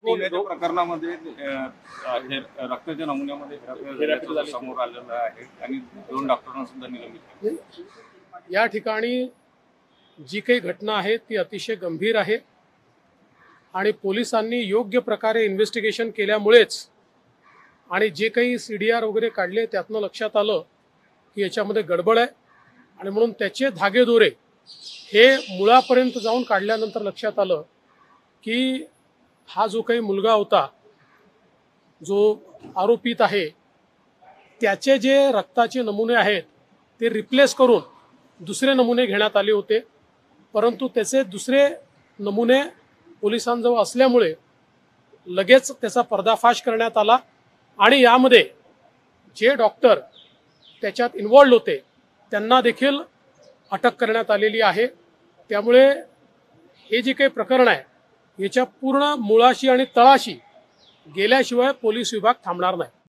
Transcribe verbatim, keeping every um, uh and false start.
पुण्याच्या प्रकरणामध्ये अ, हे रक्ताच्या नमुन्यामध्ये हेराफेरी झाल्याचं समोर आलेलं आहे आणि दोन डॉक्टरांना सुद्धा निलंबित केलं. या ठिकाणी जी काही घटना आहे ती अतिशय गंभीर आहे आणि पोलिसांनी योग्य प्रकारे इन्व्हेस्टिगेशन केल्यामुळेच आणि जे काही सी डी आर वगैरे काढले त्यातनं लक्षात आलं की याच्यामध्ये गडबड आहे आणि म्हणून त्याचे धागेदोरे हे मुळापर्यंत जाऊन काढल्यानंतर लक्षात आलं की हा जो काही मुलगा होता जो आरोपित आहे त्याचे जे रक्ताचे नमुने आहेत ते रिप्लेस करून दुसरे नमुने घेण्यात आले होते, परंतु त्याचे दुसरे नमुने पोलिसांजवळ असल्यामुळे लगेच त्याचा पर्दाफाश करण्यात आला आणि यामध्ये जे डॉक्टर त्याच्यात इन्व्हॉल्ड होते त्यांना देखील अटक करण्यात आलेली आहे. त्यामुळे हे जे काही प्रकरण आहे याच्या पूर्ण मुळाशी आणि तळाशी गेल्याशिवाय पोलीस विभाग थांबणार नाही.